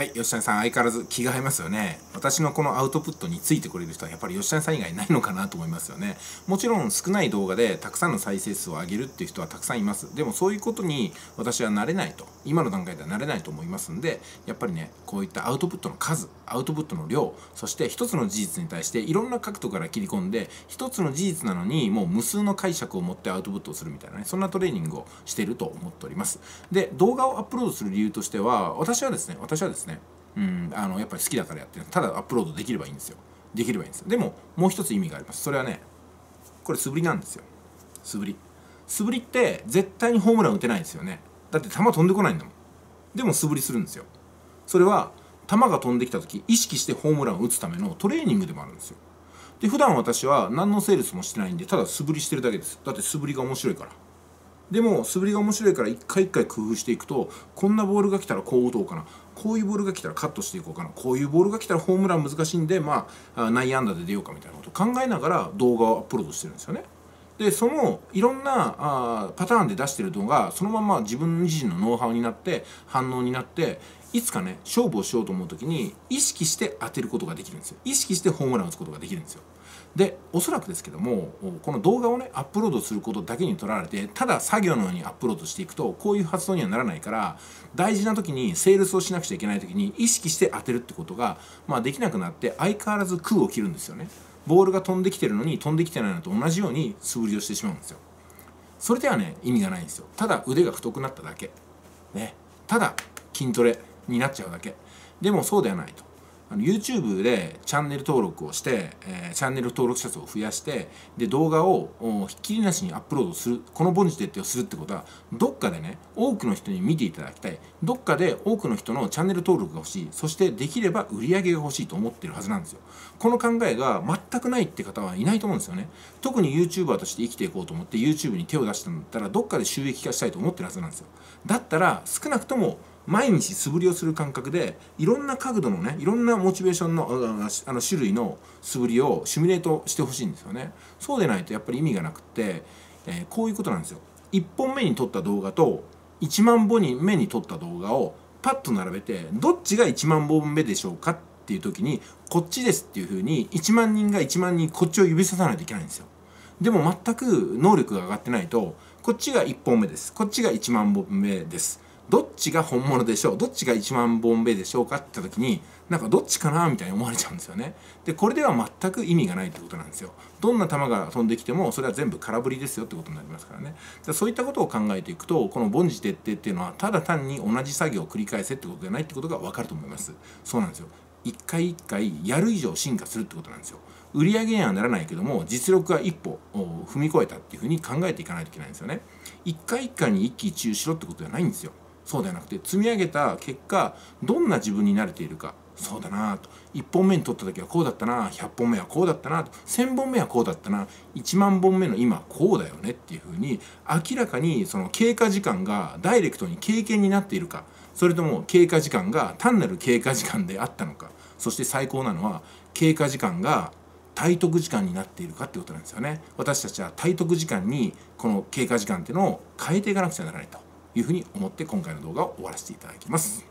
はい、吉谷さん、相変わらず気が合いますよね。私のこのアウトプットについてくれる人はやっぱり吉谷さん以外ないのかなと思いますよね。もちろん少ない動画でたくさんの再生数を上げるっていう人はたくさんいます。でもそういうことに私は慣れないと、今の段階では慣れないと思いますんで、やっぱりね、こういったアウトプットの数、アウトプットの量、そして一つの事実に対していろんな角度から切り込んで、一つの事実なのにもう無数の解釈を持ってアウトプットをするみたいなね、そんなトレーニングをしていると思っております。で、動画をアップロードする理由としては、私はですね、やっぱり好きだからやってる。ただアップロードできればいいんですよ。できればいいんですよ。でももう一つ意味があります。それはね、これ素振りなんですよ。素振り。素振りって絶対にホームラン打てないんですよね。だって球飛んでこないんだもん。でも素振りするんですよ。それは球が飛んできた時意識してホームランを打つためのトレーニングでもあるんですよ。で、普段私は何のセールスもしてないんで、ただ素振りしてるだけです。だって素振りが面白いから。でも素振りが面白いから一回一回工夫していくと、こんなボールが来たらこう打とうかな、こういうボールが来たらカットしていこうかな、こういうボールが来たらホームラン難しいんで内野安打で出ようかみたいなことを考えながら動画をアップロードしてるんですよね。でそのいろんなパターンで出してる動画がそのまま自分自身のノウハウになって反応になって、いつかね勝負をしようと思う時に意識して当てることができるんですよ。意識してホームランを打つことができるんですよ。でおそらくですけども、この動画をねアップロードすることだけにとらわれて、ただ作業のようにアップロードしていくとこういう発想にはならないから、大事な時にセールスをしなくちゃいけない時に意識して当てるってことが、できなくなって相変わらず空を切るんですよね。ボールが飛んできてるのに飛んできてないのと同じように素振りをしてしまうんですよ。それではね意味がないんですよ。ただ腕が太くなっただけね、ただ筋トレになっちゃうだけ。でもそうではないと。YouTube でチャンネル登録をして、チャンネル登録者数を増やして、で動画をひっきりなしにアップロードする、この凡事徹底をするってことは、どっかでね多くの人に見ていただきたい、どっかで多くの人のチャンネル登録が欲しい、そしてできれば売り上げが欲しいと思ってるはずなんですよ。この考えが全くないって方はいないと思うんですよね。特に YouTuber として生きていこうと思って YouTube に手を出したんだったら、どっかで収益化したいと思ってるはずなんですよ。だったら少なくとも毎日素振りをする感覚で、いろんな角度のね、いろんなモチベーションの種類の素振りをシミュレートしてほしいんですよね。そうでないとやっぱり意味がなくって、こういうことなんですよ。1本目に撮った動画と1万本目に撮った動画をパッと並べて、どっちが1万本目でしょうかっていう時に、こっちですっていうふうに1万人が1万人こっちを指ささないといけないんですよ。でも全く能力が上がってないと、こっちが1本目です、こっちが1万本目です、どっちが本物でしょう、どっちが1万本目でしょうかって言った時に、なんかどっちかなみたいに思われちゃうんですよね。でこれでは全く意味がないってことなんですよ。どんな球が飛んできてもそれは全部空振りですよってことになりますからね。そういったことを考えていくと、この凡事徹底っていうのはただ単に同じ作業を繰り返せってことじゃないってことが分かると思います。そうなんですよ。一回一回やる以上進化するってことなんですよ。売上にはならないけども実力が一歩踏み越えたっていうふうに考えていかないといけないんですよね。一回一回に一喜一憂しろってことではないんですよ。そうではなくて、積み上げた結果どんな自分になれているか。そうだなと、1本目に取った時はこうだったな、100本目はこうだったなと、1000本目はこうだったな、1万本目の今こうだよねっていうふうに、明らかにその経過時間がダイレクトに経験になっているか、それとも経過時間が単なる経過時間であったのか、そして最高なのは経過時間が体得時間になっているかってことなんですよね。私たちは体得時間にこの経過時間っていうのを変えていかなくちゃならないというふうに思って、今回の動画を終わらせていただきます。